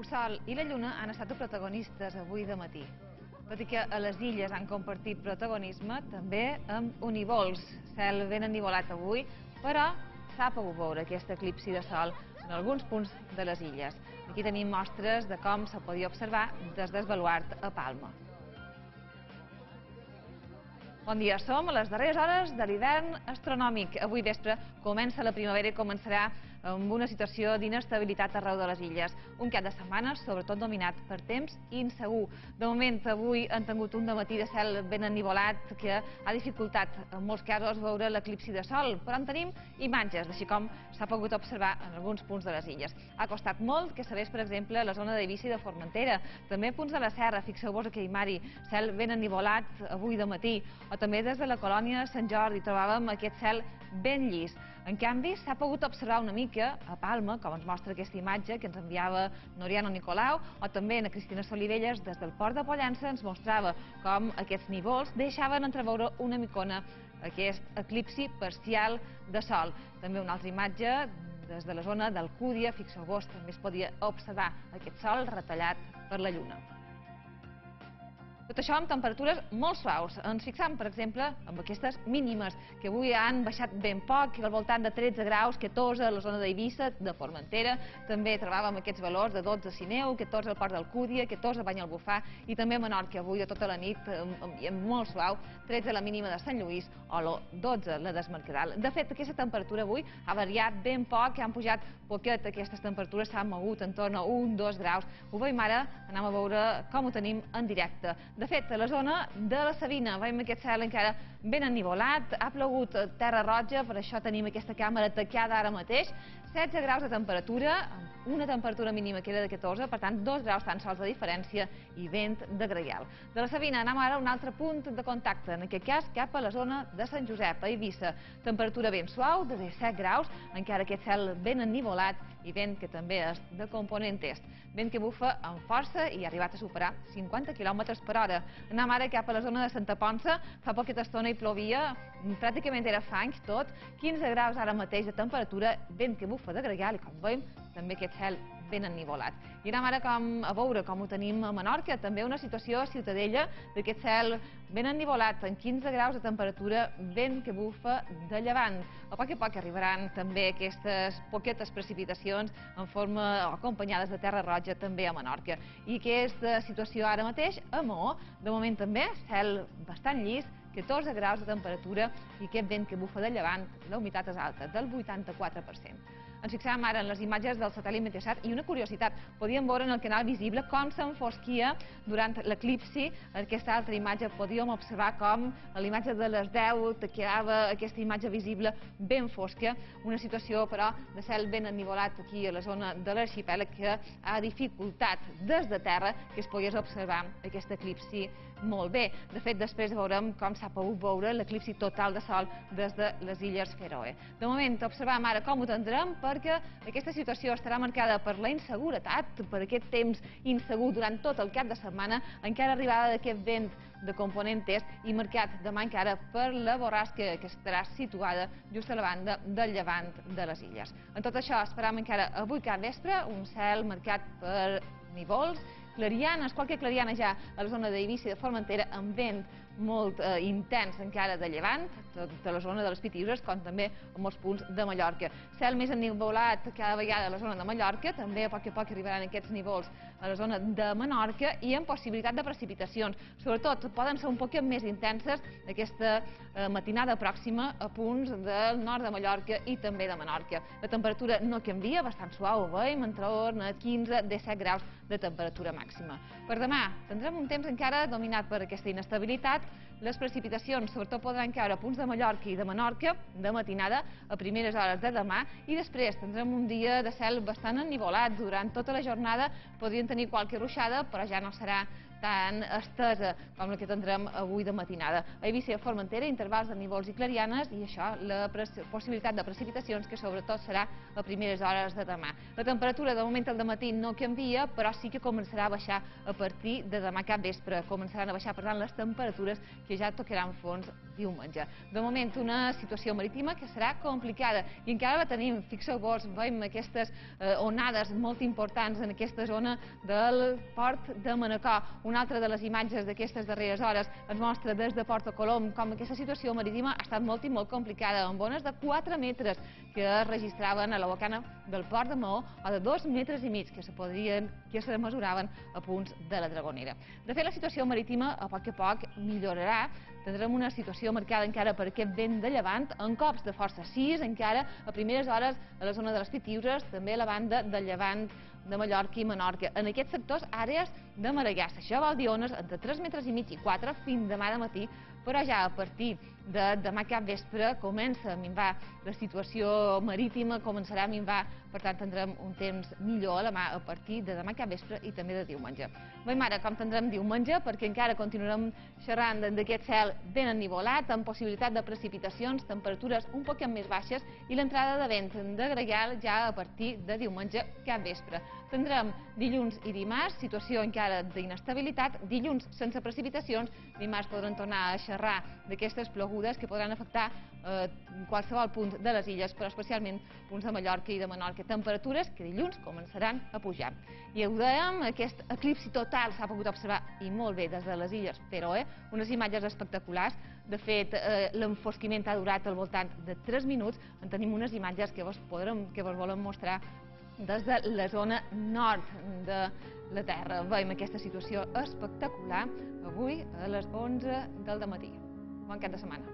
El Sol i la Lluna han estat protagonistes avui de matí. Tot i que a les illes han compartit protagonisme, també amb univols. Cel ben ennivolat avui, però s'ha pogut veure aquest eclipsi de Sol en alguns punts de les illes. Aquí tenim mostres de com se podia observar des del baluard a Palma. Bon dia, som a les darreres hores de l'hivern astronòmic. Avui vespre comença la primavera i començarà amb una situació d'inestabilitat arreu de les illes. Un cap de setmana, sobretot dominat per temps insegur. De moment, avui han tingut un dematí de cel ben ennivolat que ha dificultat en molts casos veure l'eclipsi de Sol, però en tenim imatges, així com s'ha pogut observar en alguns punts de les illes. Ha costat molt que s'hagués, per exemple, la zona d'Eivissa i de Formentera, també punts de la Serra, fixeu-vos aquell mari, cel ben ennivolat avui de matí, o també des de la colònia de Sant Jordi trobàvem aquest cel ben llis. En canvi, s'ha pogut observar una mica a Palma, com ens mostra aquesta imatge que ens enviava Noriano Nicolau, o també a Cristina Solivelles des del port de Pollença ens mostrava com aquests nívols deixaven entreveure una micona aquest eclipsi parcial de Sol. També una altra imatge des de la zona d'Alcúdia, fixeu-vos, també es podia observar aquest sol retallat per la Lluna. Tot això amb temperatures molt suaus. Ens fixam, per exemple, amb aquestes mínimes, que avui han baixat ben poc, al voltant de 13 graus, 14 a la zona d'Eivissa, de Formentera. També trobàvem aquests valors de 12 a Sineu, 14 al port d'Alcúdia, 14 a Banyalbufar i també a Menorca, avui de tota la nit, ambient molt suau, 13 la mínima de Sant Lluís o 12 la d'Es Mercadal. De fet, aquesta temperatura avui ha variat ben poc, han pujat poquet aquestes temperatures, s'han mogut en torn a 1-2 graus. Ho veiem ara, anem a veure com ho tenim en directe. De fet, a la zona de la Sabina veiem aquest cel encara ben ennivolat, ha plogut a Terra Roja, per això tenim aquesta càmera tacada ara mateix, 16 graus de temperatura, amb una temperatura mínima que era de 14, per tant 2 graus tan sols de diferència i vent de gregal. De la Sabina anem ara a un altre punt de contacte, en aquest cas cap a la zona de Sant Josep, a Eivissa. Temperatura ben suau, de 17 graus, encara aquest cel ben ennivolat i vent que també és de component est. Vent que bufa amb força i ha arribat a superar 50 km per hora. Anem ara cap a la zona de Santa Ponça, fa poqueta estona hi plovia, pràcticament era fang tot, 15 graus ara mateix de temperatura, vent que bufa de gregal i com veiem també aquest cel ben ennivolat. I anem ara a veure com ho tenim a Menorca, també una situació a Ciutadella d'aquest cel ben ennivolat, amb 15 graus de temperatura, vent que bufa de llevant. A poc arribaran també aquestes poquetes precipitacions en forma o acompanyades de terra roja també a Menorca. I aquesta situació ara mateix a Maó, de moment també cel bastant llis, 14 graus de temperatura i aquest vent que bufa de llevant, la humitat és alta, del 84%. Ens fixàvem ara en les imatges del satèl·lit Meteosat i una curiositat, podíem veure en el canal visible com s'enfosquia durant l'eclipsi. En aquesta altra imatge podíem observar com a la imatge de les 10 quedava aquesta imatge visible ben fosca, una situació però de cel ben ennivolat aquí a la zona de l'arxipèlag que ha dificultat des de terra que es pogués observar aquest eclipsi molt bé. De fet, després veurem com s'ha pogut veure l'eclipsi total de Sol des de les Illes Fèroe. De moment, observam ara com ho tindrem perquè aquesta situació estarà marcada per la inseguretat, per aquest temps insegur durant tot el cap de setmana, encara arribada d'aquest vent de component est i marcat demà encara per la borrasca que estarà situada just a la banda del llevant de les illes. En tot això, esperam encara avui cap vespre un cel marcat per nívols, clarianes, qualque clariana ja a la zona d'Eivissa i de Formentera, amb vent molt intens encara de llevant, de la zona de les Pitiüses, com també a molts punts de Mallorca. Cel més ennivolat cada vegada a la zona de Mallorca, també a poc arribaran aquests nívols a la zona de Menorca i amb possibilitat de precipitacions. Sobretot poden ser un poc més intenses aquesta matinada pròxima a punts del nord de Mallorca i també de Menorca. La temperatura no canvia, bastant suau, ho veiem, entre 15-17 graus de temperatura màxima. Per demà tindrem un temps encara dominat per aquesta inestabilitat. Les precipitacions sobretot podran caure a punts de Mallorca i de Menorca de matinada a primeres hores de demà i després tindrem un dia de cel bastant ennivolat. Durant tota la jornada podrien tenir qualque ruixada, però ja no serà tan estesa com la que tindrem avui de matinada. A Eivissa i a Formentera, intervals de nívols i clarianes, i això, la possibilitat de precipitacions, que sobretot serà a primeres hores de demà. La temperatura, de moment, al dematí no canvia, però sí que començarà a baixar a partir de demà cap vespre. Començaran a baixar, per tant, les temperatures que ja tocaran fons diumenge. De moment, una situació marítima que serà complicada i encara la tenim. Fixeu-vos, veiem aquestes onades molt importants en aquesta zona del port de Manacor. Una altra de les imatges d'aquestes darreres hores ens mostra des de Porto Colom com aquesta situació marítima ha estat molt i molt complicada, amb ones de 4 metres que es registraven a la bocana del port de Maó o de 2,5 metres que se mesuraven a punts de la Dragonera. De fet, la situació marítima a poc millorarà. Tindrem una situació marcada encara per aquest vent de llevant, amb cops de força 6, encara a primeres hores a la zona de les Pitiüses, també a la banda de llevant de Mallorca i Menorca. En aquests sectors, àrees de Maragassa. Això vol dir ones entre 3,5 metres i 4 fins demà de matí, però ja a partir de demà cap vespre comença a minvar la situació marítima, començarà a minvar, per tant tindrem un temps millor a la mà a partir de demà cap vespre i també de diumenge. Veiem ara com tindrem diumenge, perquè encara continuarem xerrant d'aquest cel ben ennivolat, amb possibilitat de precipitacions, temperatures un poc més baixes i l'entrada de vent de gregal ja a partir de diumenge cap vespre. Tindrem dilluns i dimarts situació encara d'inestabilitat, dilluns sense precipitacions, dimarts podran tornar a xerrar d'aquestes plogudes que podran afectar qualsevol punt de les illes, però especialment punts de Mallorca i de Menorca. Temperatures que dilluns començaran a pujar. I ho dèiem, aquest eclipsi total s'ha pogut observar, i molt bé, des de les illes Fèroe, unes imatges espectaculars. De fet, l'enfosquiment ha durat al voltant de 3 minuts. En tenim unes imatges que vos volem mostrar des de la zona nord de la Terra. Veiem aquesta situació espectacular avui a les 11 del dematí. Bon cap de setmana.